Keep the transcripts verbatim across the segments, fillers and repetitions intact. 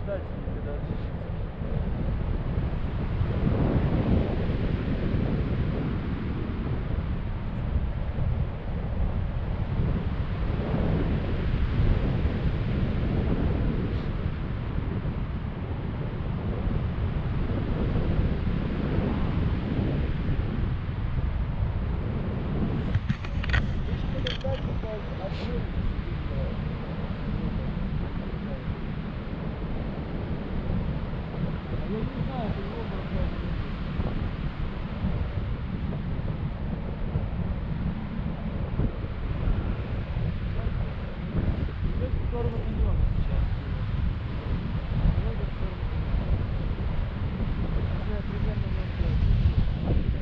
ждать никогда. Я не знаю, это его бросает. Идет в сторону каньона сейчас. Дорога в сторону каньона. Уже примерно ноль пять.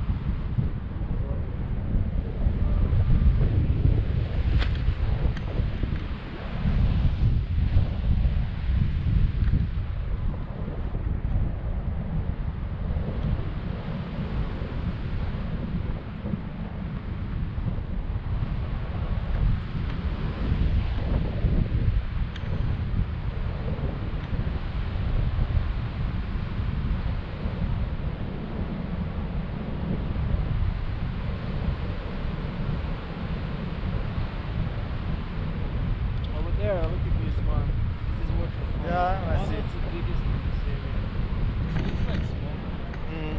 There, look at this one. This is waterfall. Yeah, I one see. of the biggest in this area. It's like small. Mm.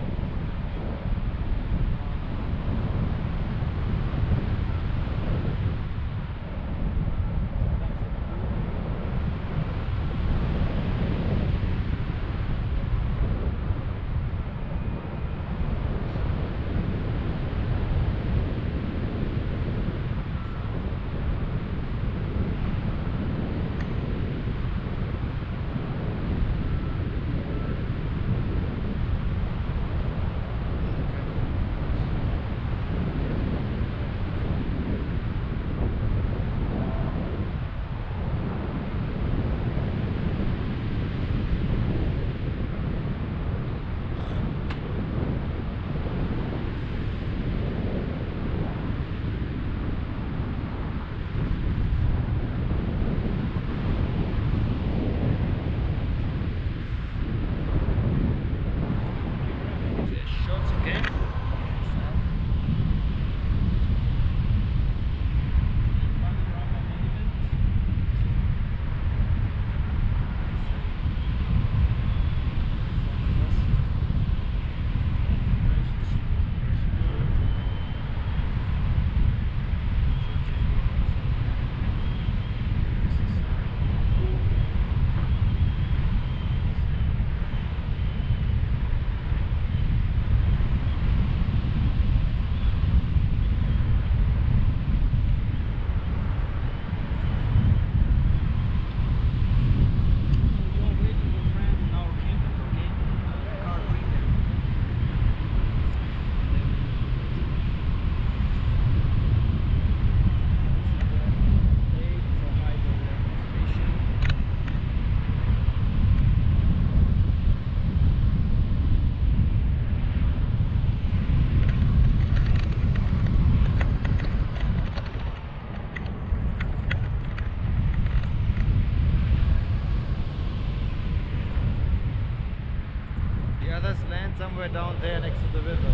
The others land somewhere down there next to the river.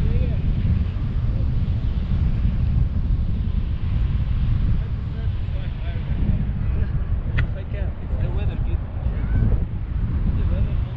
If I can, if the weather good. The weather not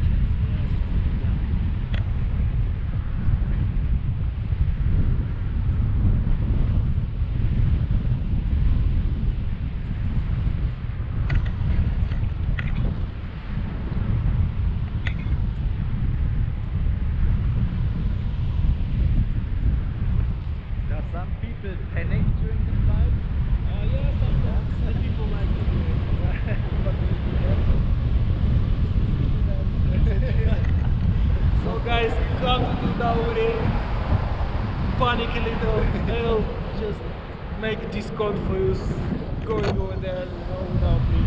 Does some people panic during the flight? Uh, yeah, sometimes some people like it. So guys, come to Dauri, panic a little, they'll just make discount for you going over there, you know, without me.